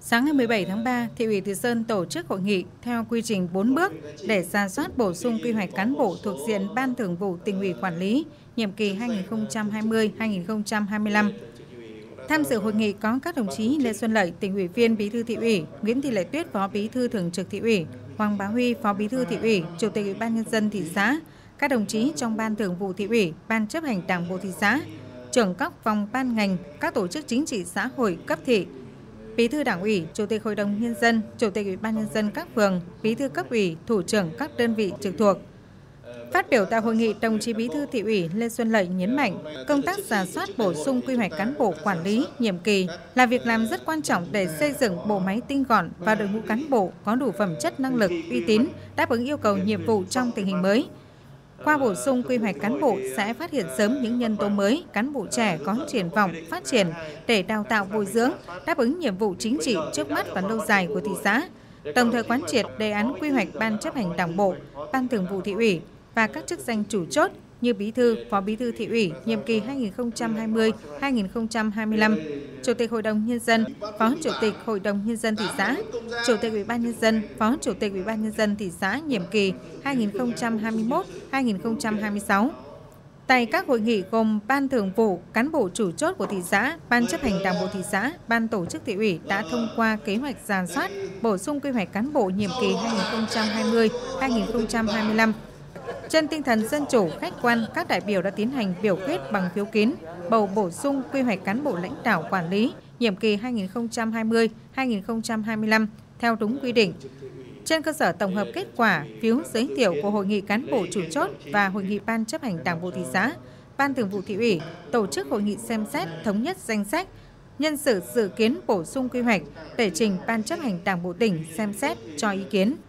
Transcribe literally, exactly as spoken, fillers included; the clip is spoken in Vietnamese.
Sáng ngày mười bảy tháng ba, Thị ủy Từ Sơn tổ chức hội nghị theo quy trình bốn bước để rà soát bổ sung quy hoạch cán bộ thuộc diện Ban Thường vụ Tỉnh ủy quản lý nhiệm kỳ hai nghìn không trăm hai mươi đến hai nghìn không trăm hai mươi lăm. Tham dự hội nghị có các đồng chí Lê Xuân Lợi, Tỉnh ủy viên, Bí thư Thị ủy, Nguyễn Thị Lệ Tuyết, Phó Bí thư Thường trực Thị ủy, Hoàng Bá Huy, Phó Bí thư Thị ủy, Chủ tịch Ủy ban Nhân dân thị xã, các đồng chí trong Ban Thường vụ Thị ủy, Ban chấp hành Đảng bộ thị xã, trưởng các phòng ban ngành, các tổ chức chính trị xã hội cấp thị, Bí thư Đảng ủy, Chủ tịch Hội đồng Nhân dân, Chủ tịch Ủy ban Nhân dân các phường, Bí thư cấp ủy, thủ trưởng các đơn vị trực thuộc. Phát biểu tại hội nghị, đồng chí Bí thư Thị ủy Lê Xuân Lợi nhấn mạnh, công tác rà soát bổ sung quy hoạch cán bộ quản lý nhiệm kỳ là việc làm rất quan trọng để xây dựng bộ máy tinh gọn và đội ngũ cán bộ có đủ phẩm chất, năng lực, uy tín, đáp ứng yêu cầu nhiệm vụ trong tình hình mới. Qua bổ sung quy hoạch cán bộ sẽ phát hiện sớm những nhân tố mới, cán bộ trẻ có triển vọng phát triển để đào tạo bồi dưỡng, đáp ứng nhiệm vụ chính trị trước mắt và lâu dài của thị xã. Đồng thời quán triệt đề án quy hoạch Ban chấp hành Đảng bộ, Ban Thường vụ Thị ủy và các chức danh chủ chốt như Bí thư, Phó Bí thư Thị ủy nhiệm kỳ hai nghìn không trăm hai mươi đến hai nghìn không trăm hai mươi lăm, Chủ tịch Hội đồng Nhân dân, Phó Chủ tịch Hội đồng Nhân dân thị xã, Chủ tịch Ủy ban Nhân dân, Phó Chủ tịch Ủy ban Nhân dân thị xã nhiệm kỳ hai nghìn không trăm hai mươi mốt đến hai nghìn không trăm hai mươi sáu. Tại các hội nghị gồm Ban Thường vụ, cán bộ chủ chốt của thị xã, Ban chấp hành Đảng bộ thị xã, Ban tổ chức Thị ủy đã thông qua kế hoạch rà soát, bổ sung quy hoạch cán bộ nhiệm kỳ hai nghìn không trăm hai mươi đến hai nghìn không trăm hai mươi lăm. Trên tinh thần dân chủ, khách quan, các đại biểu đã tiến hành biểu quyết bằng phiếu kín, bầu bổ sung quy hoạch cán bộ lãnh đạo quản lý nhiệm kỳ hai nghìn không trăm hai mươi đến hai nghìn không trăm hai mươi lăm theo đúng quy định. Trên cơ sở tổng hợp kết quả phiếu giới thiệu của Hội nghị cán bộ chủ chốt và Hội nghị Ban chấp hành Đảng bộ thị xã, Ban Thường vụ Thị ủy tổ chức hội nghị xem xét thống nhất danh sách, nhân sự dự kiến bổ sung quy hoạch để trình Ban chấp hành Đảng bộ tỉnh xem xét cho ý kiến.